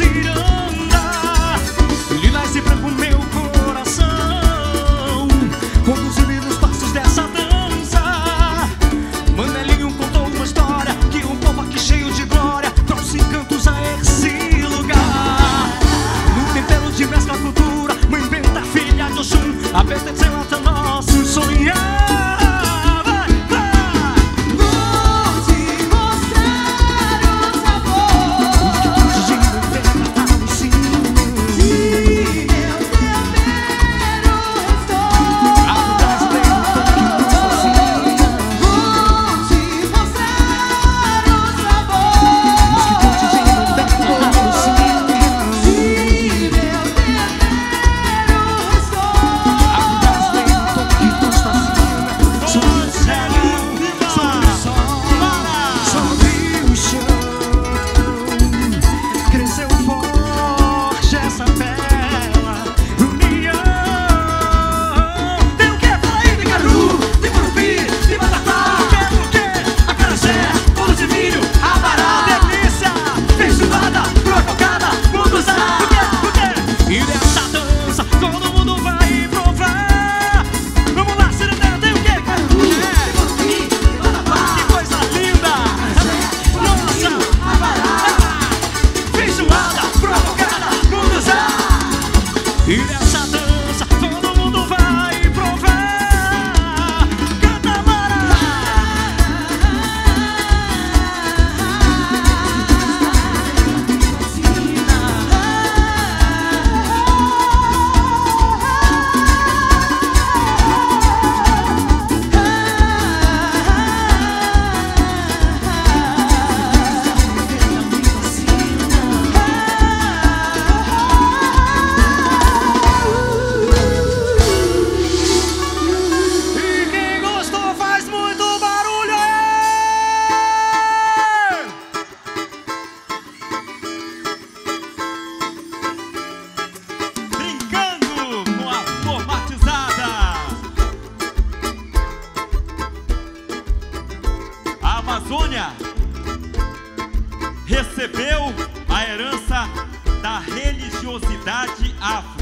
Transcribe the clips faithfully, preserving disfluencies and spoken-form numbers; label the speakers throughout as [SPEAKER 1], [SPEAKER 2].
[SPEAKER 1] ciranda. Lilás e branco meu coração, conduz-me nos passos dessa dança. Manelinho contou uma história que um povo aqui cheio de glória trouxe encantos a esse lugar. No tempero de mescla cultura, mãe Benta, filha de Oxum, a besta exalta nosso sonhar. E nessa dança todo mundo vai provar. Canta, Mara! A Amazônia recebeu a herança da religiosidade afro,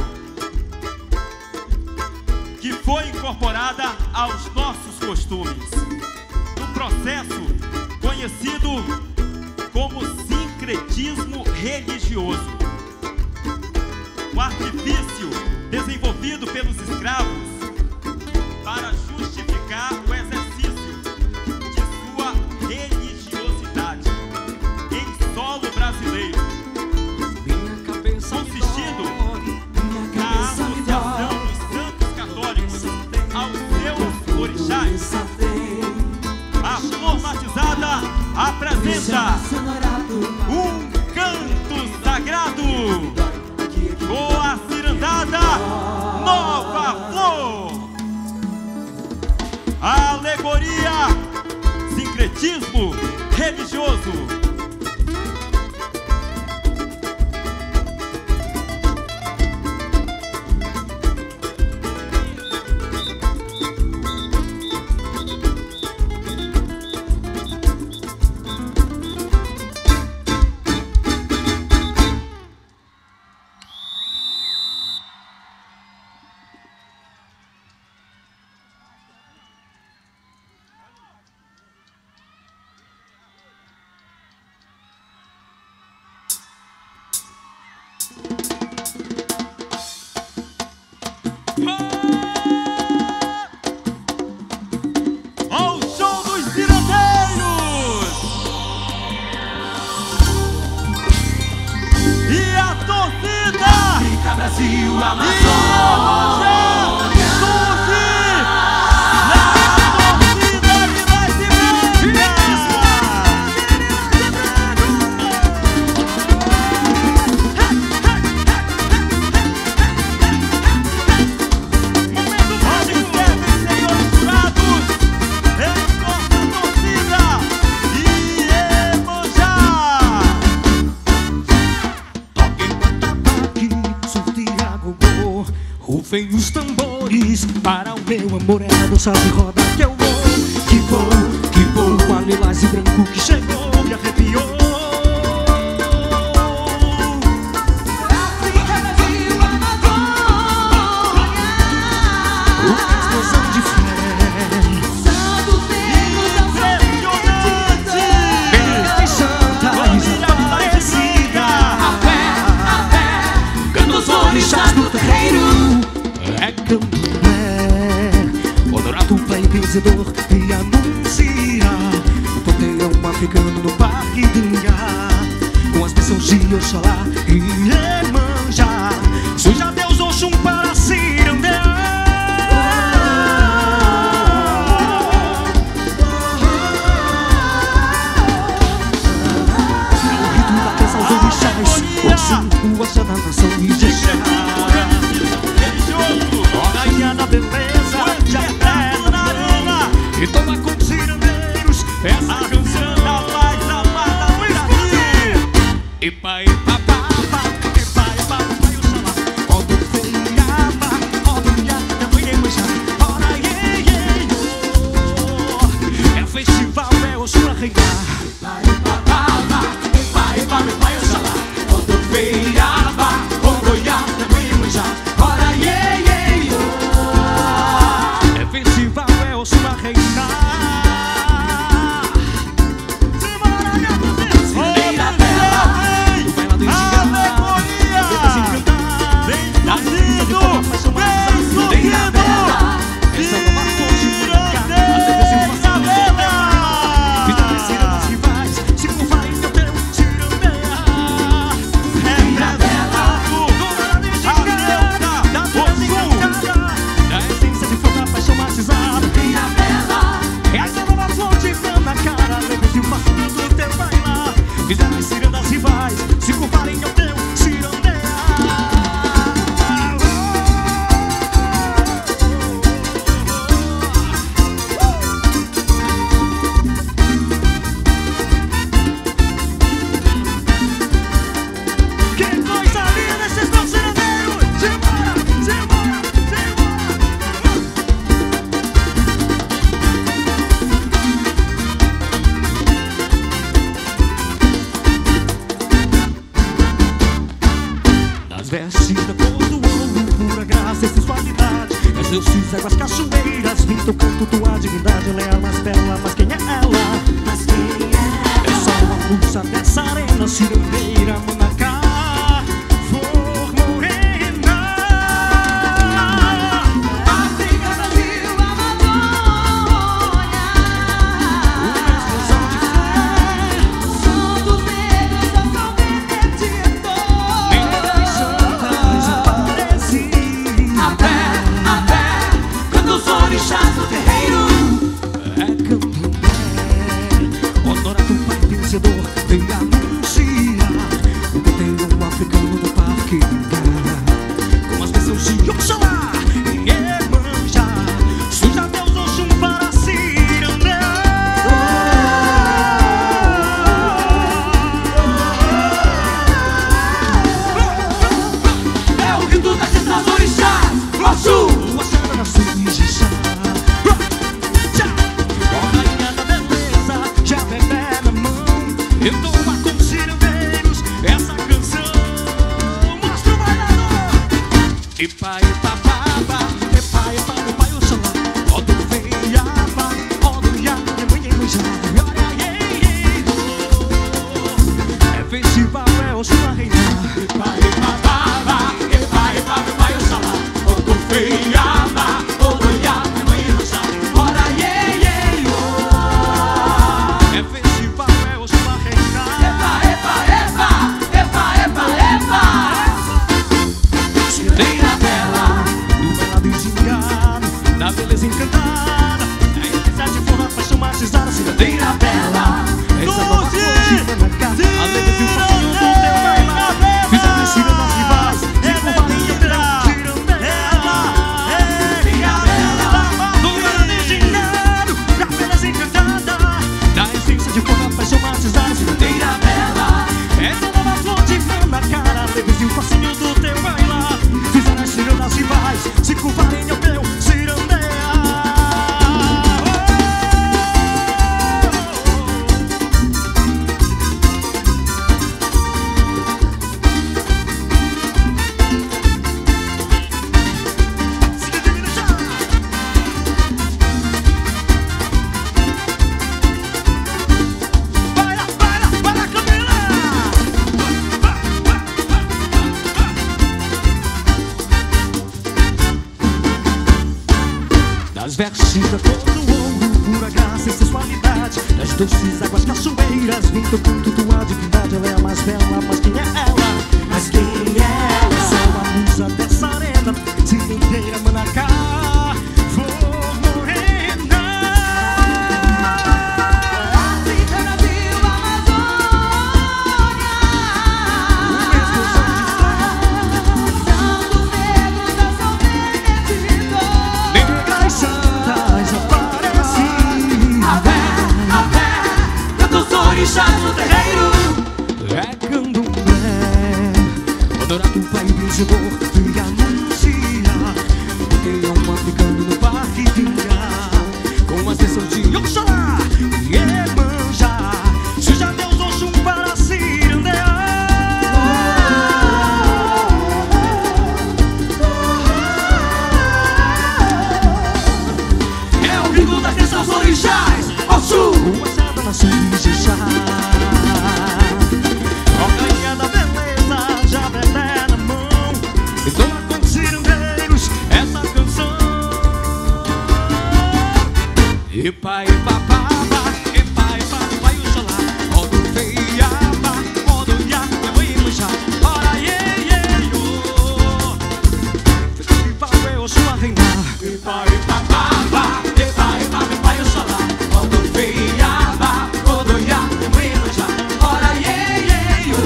[SPEAKER 1] que foi incorporada aos nossos costumes, um processo conhecido como sincretismo religioso, um artifício desenvolvido pelos escravos para justificar o exercício de sua religiosidade em solo brasileiro, consistindo na associação dos santos católicos aos seus orixás. A Flor Matizada apresenta um canto sagrado com a cirandada Nova Flor. Alegoria, sincretismo religioso. Ao show dos cirandeiros e a torcida
[SPEAKER 2] Fica Brasil, Amazônia.
[SPEAKER 1] Rufem os tambores para o meu amor, é a dança de roda que eu vou. Que vou, que vou com a lilás e branco que chegou, me arrepiou.
[SPEAKER 2] no terreiro.
[SPEAKER 1] É candomblé, honorado pai vencedor e anuncia o panteão africano no Parque Dinga, com as bênçãos de Oxalá e Iemanjá. Suja Deus Oxum para cirandear. É o rito da dança aos orixás, Oxum, o axé da nação Ijexá. Rainha da beleza, já é na arena e toma com cirandeiros essa canção da paz, da paz, da Brasil. Epa, epa, papa, epa, epa, pai, Oxalá. Odo feiaba, odo iata, mãe Iemanjá. Ora, iê, iê, iô. É festival, é Oxum a reinar.
[SPEAKER 2] Epa, epa, papa, epa, epa, meu pai, Oxalá. Odo feiaba, odo iata, mãe Iemanjá. Ora, iê, iê, iô.
[SPEAKER 1] É festival, é Oxum a reinar. Simbora, minha potência.
[SPEAKER 2] Cirandeira bela,
[SPEAKER 1] Do bailado em
[SPEAKER 2] alegoria.
[SPEAKER 1] Letras encantar,
[SPEAKER 2] Vem
[SPEAKER 1] da essência de fogo, paixão mais
[SPEAKER 2] vem
[SPEAKER 1] cirandeira bela. Essa nova fonte de marcar, até descer uma cirandeira. Vida crescida das rivais, se curvar em teu teu cirandeira.
[SPEAKER 2] Cirandeira bela,
[SPEAKER 1] Dona da encantada, da voz encantada, da essência de fogo, paixão macizada.
[SPEAKER 2] cirandeira bela.
[SPEAKER 1] Essa nova fonte tá na cara, lembra de uma do teu bailar. Fizeram as cirandas rivais, se curvarem ao teu cirandeira. Que coisa linda esses meus cirandeiros! Simbora, simbora, simbora! Das vestes da cor do ouro, pura graça e sensualidade. É seus fios, águas, cachoeiras, vim teu canto, tua divindade. Ela é a mais bela, mas quem é ela?
[SPEAKER 2] Mas quem é?
[SPEAKER 1] É só uma pulsa dessa arena, cirandeira, manacá, flor morena.
[SPEAKER 2] África, Brasil, Amazônia.
[SPEAKER 1] Uma explosão de fé,
[SPEAKER 2] Som dos negros, eu sou benedito.
[SPEAKER 1] negra e santa desaparecia.
[SPEAKER 2] A pé, a pé, quando os orixás no terreiro.
[SPEAKER 1] É candomblé, honorado pai vencedor, vem anunciar o panteão africano do Parque Dinga, com as bênçãos de Oxalá e Iemanjá. Suja Deus Oxum para cirandear.
[SPEAKER 2] É o rito das cestas orixás. Oxum,
[SPEAKER 1] O axé da nação Ijexá. Ó rainha da beleza, já bebê na mão, eu toma com cirandeiros essa canção. Mostra o bailador. Epa, epa, papa, epa, epa, meu pai Oxalá. Odo feiaba, odo iata, mãe Iemanjá. Ora, iê, iê, iô. É festival, é Oxum a reinar.
[SPEAKER 2] epa, epa, baba, epa, epa, meu pai Oxalá. Odo feiaba, odo iata, mãe Iemanjá. Ora, iê, iê, iô.
[SPEAKER 1] É festival, é Oxum a reinar.
[SPEAKER 2] Epa, epa, epa, epa, epa, epa. Cirandeira bela,
[SPEAKER 1] vestes da cor do ouro, pura graça e sensualidade, das doces águas cachoeiras, vem tocando tua divindade. Ela é a mais bela, mas quem é ela? Mas quem é ela? Sou a musa dessa arena, cirendeira, manacá, flor morena.
[SPEAKER 2] África, Brasil, Amazônia,
[SPEAKER 1] Uma explosão de
[SPEAKER 2] Santo Negro, dançam benedito.
[SPEAKER 1] negras santas aparecem.
[SPEAKER 2] A fé, a fé, canta os orixás no terreiro.
[SPEAKER 1] É candomblé, adorado Pai vencedor, e anuncia o leão africano no Parque Dinga, com as bênçãos de Oxalá e Iemanjá. Seja Deus Oxum para cirandear.
[SPEAKER 2] É o grito da crença aos orixás. Oxum,
[SPEAKER 1] O axé da nação Ijexá, ó rainha da beleza, já bebê na mão, entoa com cirandeiros essa canção. Epa, epa, papa, epa, epa, vai Oxalá, rodo feiaba, rodo ya, eu Iemanjá, ora iê, iê, iô. Festival é Oxum a reinar.
[SPEAKER 2] epa, epa, baba, epa, epa, meu pai Oxalá. Rodo feiaba, rodoiá, meu Iemanjá, ora iê, iê, iô.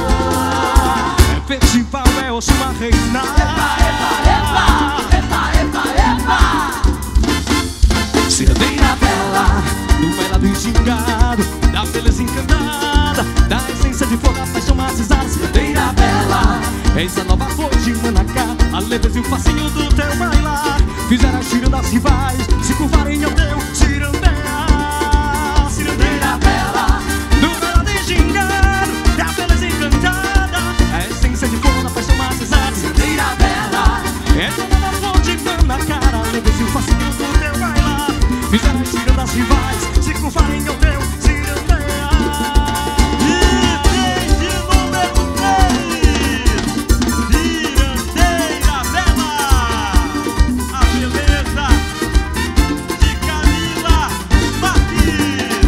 [SPEAKER 1] Festival é Oxum a reinar.
[SPEAKER 2] Epa, epa, epa, epa, epa, epa.
[SPEAKER 1] Cirandeira bela, do bailado e gingado, da beleza encantada, da essência de flor, da paixão macizada. Cirandeira bela, eis a nova flor de Manacá, a leveza e o facinho do teu bailar fizeram as cirandas rivais se curvarem ao teu cirandear. Cirandeira bela, do bailado e gingado, da beleza encantada, a essência de flor, da paixão macizada. Cirandeira bela, essa nova flor de Manacá, a leveza e o facinho do teu bailar fizeram as cirandas rivais se curvarem ao teu cirandear. Item de número três, Cirandeira Bela, a beleza de Camila Marques.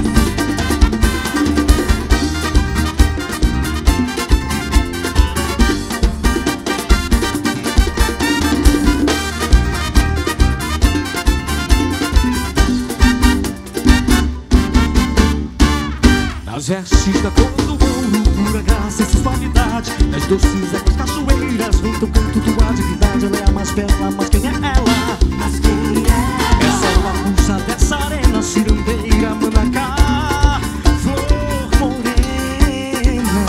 [SPEAKER 1] As vestes da cor do ouro, pura graça e sensualidade, das doces águas cachoeiras, vem tocando tua divindade. Ela é a mais bela, mas quem é ela?
[SPEAKER 2] Mas quem é?
[SPEAKER 1] Essa é a musa dessa arena, cirandeira, manacá, flor morena.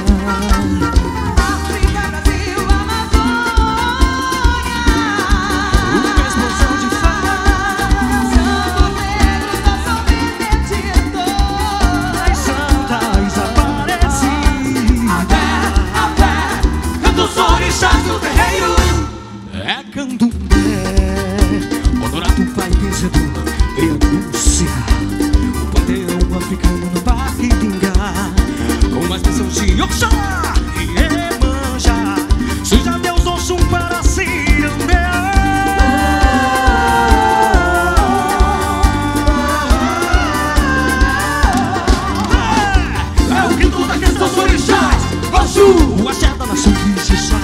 [SPEAKER 2] África, Brasil, Amazônia,
[SPEAKER 1] Uma explosão de fé,
[SPEAKER 2] Santo Negro, dançam benedito.
[SPEAKER 1] as santas aparecem.
[SPEAKER 2] A fé, a fé, canta os orixás no terreiro.
[SPEAKER 1] É candomblé, honorar o Pai vencedor e anuncia o panteão africano no Parque Dinga, com as bênçãos de Oxalá e Iemanjá. Seja Deus Oxum para cirandear.
[SPEAKER 2] É o grito da crença aos orixás. Oxum,
[SPEAKER 1] O axé da nação Ijexá,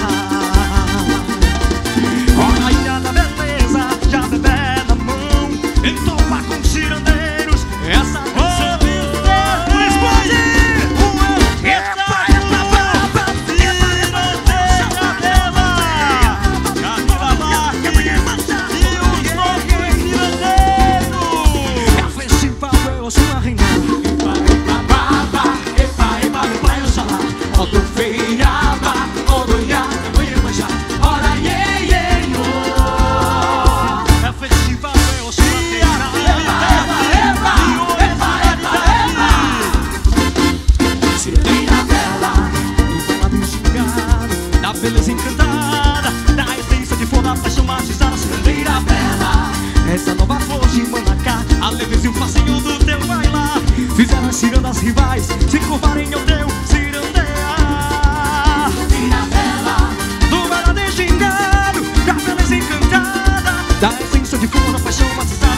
[SPEAKER 1] ó rainha da beleza, já bebê na mão, entoa com cirandeiros essa canção. Explode! Epa, epa, papa, cirandeira bela, Camila Marques e os novos cirandeiros. É o festival, é Oxum a reinar.
[SPEAKER 2] epa, epa, baba, epa, epa, meu pai Oxalá. Rodo feiaba, rodoiá, meu Iemanjá, ora iê, iê, iô.
[SPEAKER 1] É o festival, é Oxum a reinar.
[SPEAKER 2] Epa, epa, epa, epa, epa, epa. Cirandeira bela,
[SPEAKER 1] Do bailado gingado, da beleza encantada, da essência de flor, da paixão macizada. Cirandeira bela, essa nova flor de Manacá, a leveza e o facinho do teu bailar fizeram as cirandas rivais se curvarem ao teu cirandear.
[SPEAKER 2] cirandeira bela,
[SPEAKER 1] Do bailado gingado, da beleza encantada, da essência de flor, da paixão macizada.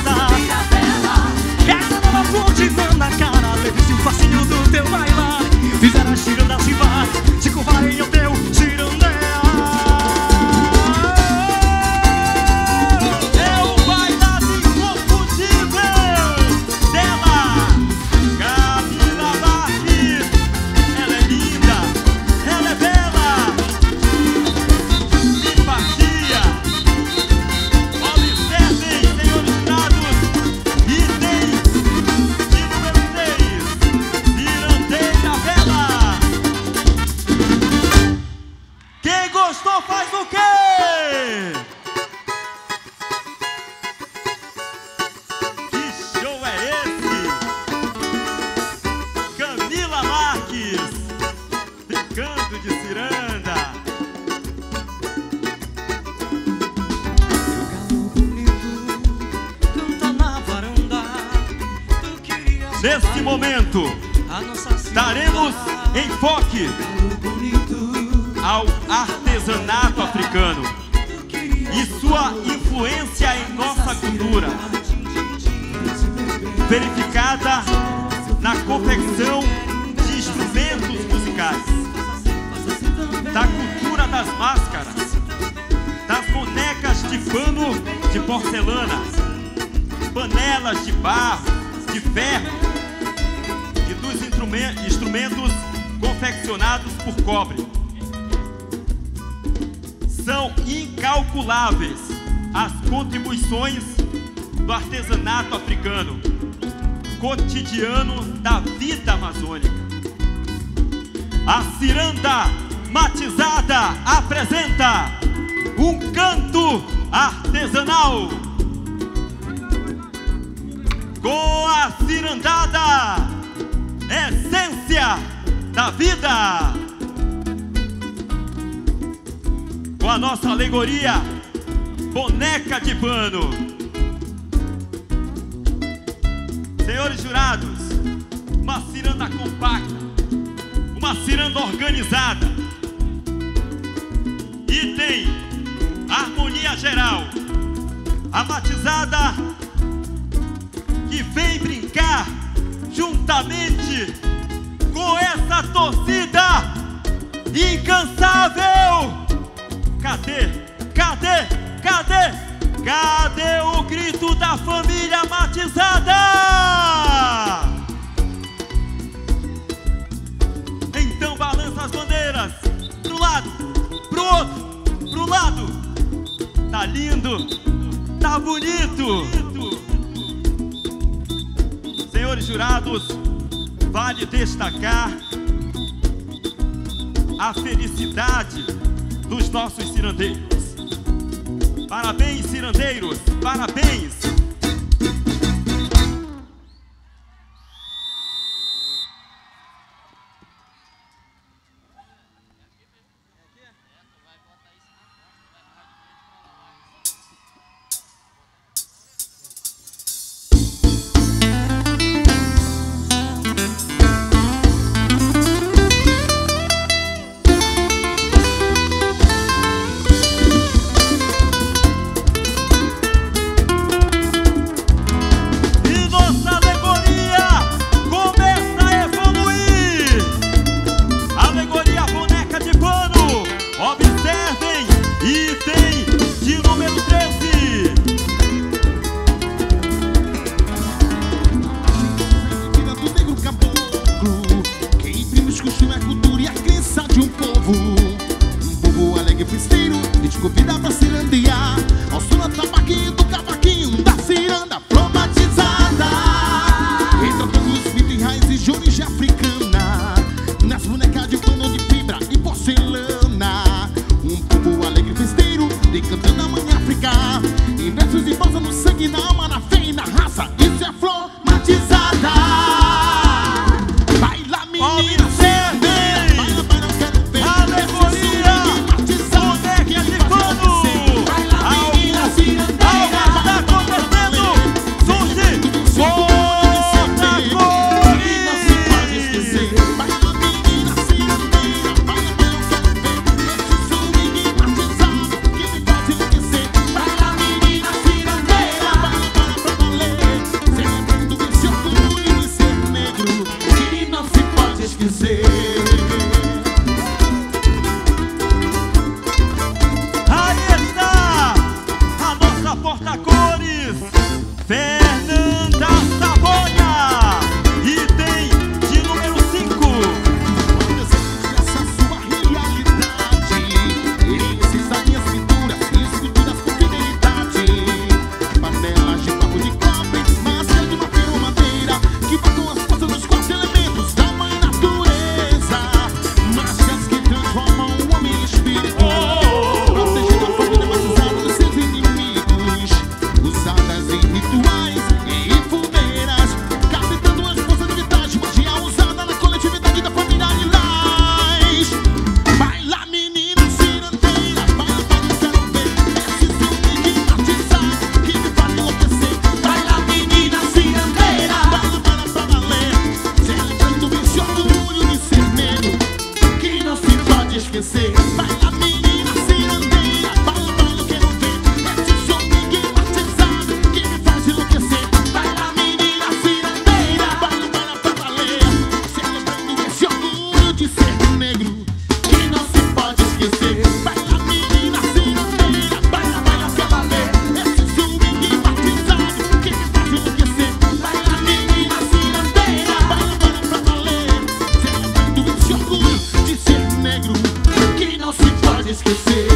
[SPEAKER 1] gostou faz o quê? Que show é esse? Camila Marques, ficando de ciranda.
[SPEAKER 2] Meu galo bonito canta na varanda. Eu queria
[SPEAKER 1] Nesse momento,
[SPEAKER 2] a nossa ciranda.
[SPEAKER 1] daremos enfoque ao artesanato africano e sua influência em nossa cultura, verificada na confecção de instrumentos musicais, da cultura das máscaras, das bonecas de pano de porcelana, panelas de barro, de ferro e dos instrumentos confeccionados por cobre. São incalculáveis as contribuições do artesanato africano, cotidiano da vida amazônica. A ciranda matizada apresenta um canto artesanal. Com a cirandada, essência da vida. Com a nossa alegoria, boneca de pano. Senhores jurados, uma ciranda compacta, uma ciranda organizada e tem harmonia geral. A batizada que vem brincar juntamente com essa torcida incansável. Cadê? Cadê? Cadê? Cadê o grito da família matizada? Então balança as bandeiras pro lado, pro outro, pro lado. Tá lindo, tá bonito. Senhores jurados, vale destacar a felicidade dos nossos cirandeiros. Parabéns, cirandeiros, parabéns.
[SPEAKER 2] Alegoria, boneca de pano. Ao você.